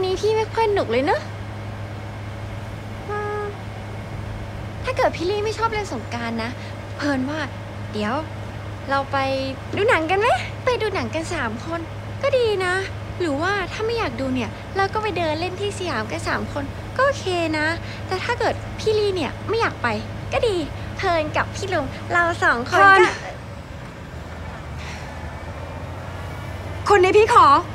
นี้พี่ไม่ค่อยหนุกเลยเนอะถ้าเกิดพี่ลี่ไม่ชอบเล่นสงกรานต์นะเพลินว่าเดี๋ยวเราไปดูหนังกันไหมไปดูหนังกัน3 คนก็ดีนะหรือว่าถ้าไม่อยากดูเนี่ยเราก็ไปเดินเล่นที่สยามกัน3 คนก็โอเคนะแต่ถ้าเกิดพี่ลี่เนี่ยไม่อยากไปก็ดีเพลินกับพี่ลุงเรา2 คนก็คนนี้พี่ขอ